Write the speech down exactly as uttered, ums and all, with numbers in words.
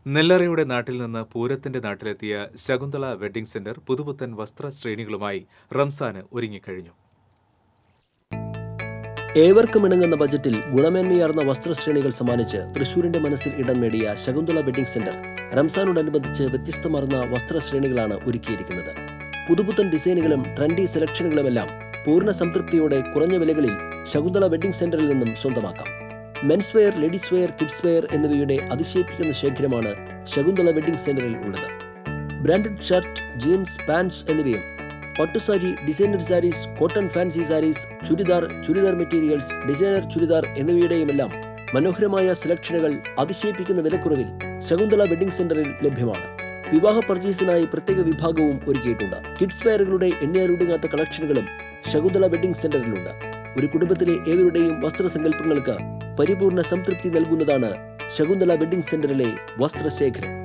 നെല്ലറയുടെ നാട്ടിൽ നിന്ന് പൂരത്തിന്റെ നാട്ടിലെത്തിയ ശകുന്തള വെഡ്ഡിംഗ് സെന്റർ പുതുപുത്തൻ വസ്ത്ര ശ്രേണികളുമായി റംസാന് ഒരുങ്ങിക്കഴിഞ്ഞു. ഏവർക്കും ഇണങ്ങുന്ന ബജറ്റിൽ ഗുണമേന്മയാർന്ന വസ്ത്രശ്രേണികൾ സമ്മാനിച്ച് തൃശൂരിന്റെ മനസ്സിൽ ഇടം നേടിയ ശകുന്തള വെഡ്ഡിംഗ് സെന്റർ റംസാനോടനുബന്ധിച്ച് വ്യത്യസ്തമാർന്ന വസ്ത്രശ്രേണികളാണ് ഒരുക്കിയിരിക്കുന്നത്. പുതുപുത്തൻ ഡിസൈനുകളും ട്രെൻഡി സെലക്ഷനുകളുമെല്ലാം പൂർണ്ണ സംതൃപ്തിയോടെ കുറഞ്ഞ വിലകളിൽ ശകുന്തള വെഡ്ഡിംഗ് സെന്ററിൽ നിന്നും സ്വന്തമാക്കാം. Men's wear, ladies wear, kids wear എന്നിവയുടെ അതിശയിപ്പിക്കുന്ന ശേഖരമാണ് ശകുന്തള വെഡ്ഡിംഗ് സെന്ററിൽ ഉള്ളത്. ബ്രാൻഡഡ് ഷർട്ട്, ജീൻസ്, പാൻസ് എന്നിവയും പട്ടുസാരി, designer sarees, cotton fancy sarees, churidar, churidar materials, designer churidar എന്നിവയുടെയുമെല്ലാം മനോഹരമായ സെലക്ഷനുകൾ അതിശയിപ്പിക്കുന്ന വിലക്കുറവിൽ ശകുന്തള വെഡ്ഡിംഗ് സെന്ററിൽ ലഭ്യമാണ്. വിവാഹ പർച്ചേസിനായി പ്രത്യേക വിഭാഗവും ഒരുക്കിയിട്ടുണ്ട്. കിഡ്സ് വെയറുകളുടെ എണ്ണിയാലൊടുങ്ങാത്ത കളക്ഷനുകളും ശകുന്തള വെഡ്ഡിംഗ് സെന്ററിലുണ്ട്. ഒരു കുടുംബത്തിലെ ഏവരുടെയും വസ്ത്രസങ്കല്പങ്ങൾക്ക് പരിപൂർണ സംതൃപ്തി നൽകുന്നതാണ് ശകുന്തള വെഡ്ഡിംഗ് സെന്ററിലെ വസ്ത്രശേഖരം.